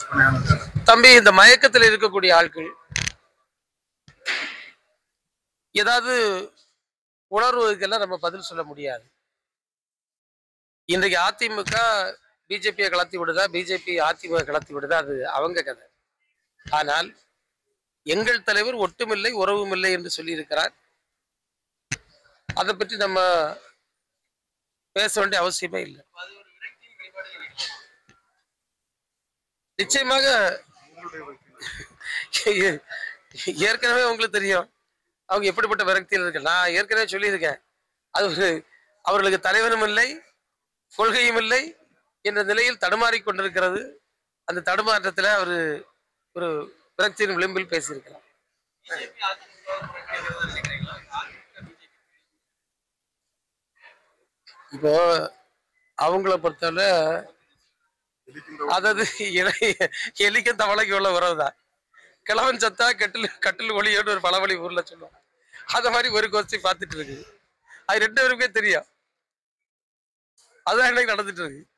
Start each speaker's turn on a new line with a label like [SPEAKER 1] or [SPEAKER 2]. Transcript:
[SPEAKER 1] தம்பி, இந்த மயக்கத்தில் இருக்கக்கூடிய ஆட்கள் ஏதாவது உணர்வுக்கெல்லாம் நம்ம பதில் சொல்ல முடியாது. இன்றைக்கு அதிமுக பிஜேபியை கலத்தி விடுதா, பிஜேபி அதிமுக கலத்தி விடுதா, அது அவங்க கதை. ஆனால் எங்கள் தலைவர் ஒட்டுமில்லை உறவுமில்லை என்று சொல்லி இருக்கிறார். அதை பற்றி நம்ம பேச வேண்டிய அவசியமே இல்லை. நிச்சயமாக ஏற்கனவே உங்களுக்கு தெரியும் அவங்க எப்படிப்பட்ட விரக்தியில் இருக்கு. நான் ஏற்கனவே சொல்லியிருக்கேன், அது அவர்களுக்கு தலைவனும் இல்லை கொள்கையும் இல்லை என்ற நிலையில் தடுமாறி கொண்டிருக்கிறது. அந்த தடுமாற்றத்தில் அவர் ஒரு விரக்தியின் விளிம்பில் பேசியிருக்கிறார். இப்போ அவங்கள பொறுத்தவரை அதாவது எலிக்கும் தவளைக்கு உள்ள உறவுதான். கிழவன் சத்தா கட்டில் ஒளியோடு ஒரு பழமொழி ஊர்ல சொல்லுவோம். அத மாதிரி ஒரு கோஷ்டி பார்த்துட்டு இருக்கு. அது ரெண்டு பேருக்குமே தெரியும். அதுதான் எனக்கு நடந்துட்டு இருக்கு.